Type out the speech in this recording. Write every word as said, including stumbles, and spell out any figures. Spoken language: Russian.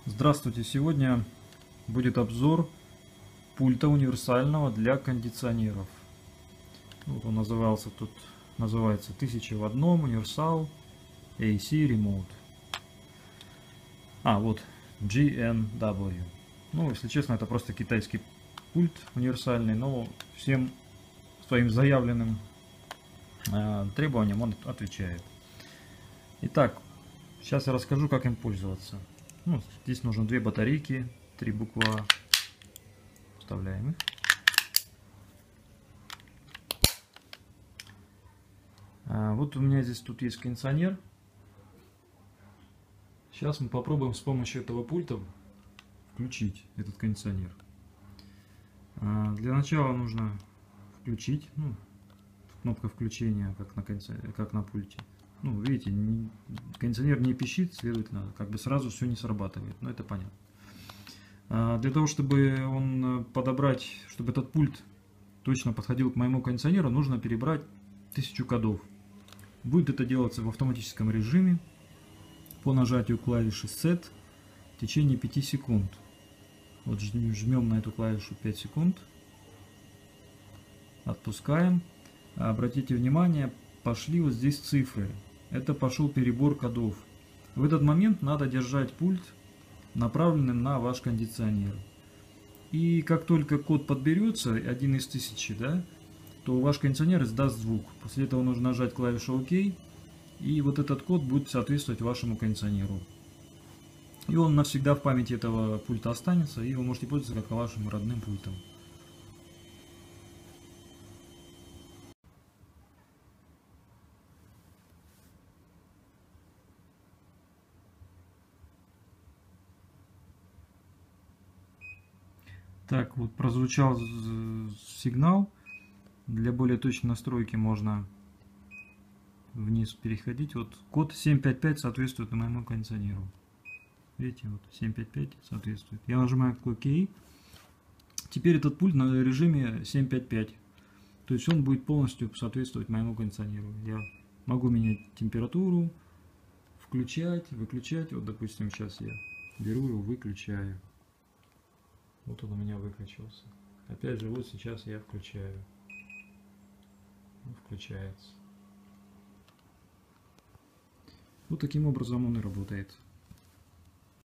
Здравствуйте! Сегодня будет обзор пульта универсального для кондиционеров. Вот он назывался тут называется тысяча в одном универсал эй си Remote. А вот джи эн дабл ю. Ну, если честно, это просто китайский пульт универсальный, но всем своим заявленным э, требованиям он отвечает. Итак, сейчас я расскажу, как им пользоваться. Ну, здесь нужно две батарейки, три буквы А. Вставляем их. А, вот у меня здесь тут есть кондиционер. Сейчас мы попробуем с помощью этого пульта включить этот кондиционер. А, для начала нужно включить, ну, кнопка включения, как на, как на пульте. Ну, видите, не, кондиционер не пищит, следовательно, как бы сразу все не срабатывает, но это понятно. А для того, чтобы он подобрать, чтобы этот пульт точно подходил к моему кондиционеру, нужно перебрать тысячу кодов. Будет это делаться в автоматическом режиме по нажатию клавиши сет в течение пяти секунд. Вот жмем на эту клавишу пять секунд. Отпускаем. Обратите внимание, пошли вот здесь цифры. Это пошел перебор кодов. В этот момент надо держать пульт направленным на ваш кондиционер. И как только код подберется, один из тысячи, да, то ваш кондиционер издаст звук. После этого нужно нажать клавишу ОК, и вот этот код будет соответствовать вашему кондиционеру. И он навсегда в памяти этого пульта останется, и вы можете пользоваться как вашим родным пультом. Так, вот прозвучал сигнал. Для более точной настройки можно вниз переходить. Вот код семь пять пять соответствует моему кондиционеру. Видите, вот семь пять пять соответствует. Я нажимаю ОК. Теперь этот пульт на режиме семь пять пять. То есть он будет полностью соответствовать моему кондиционеру. Я могу менять температуру, включать, выключать. Вот, допустим, сейчас я беру его, выключаю. Вот он у меня выключился. Опять же, вот сейчас я включаю. Включается. Вот таким образом он и работает.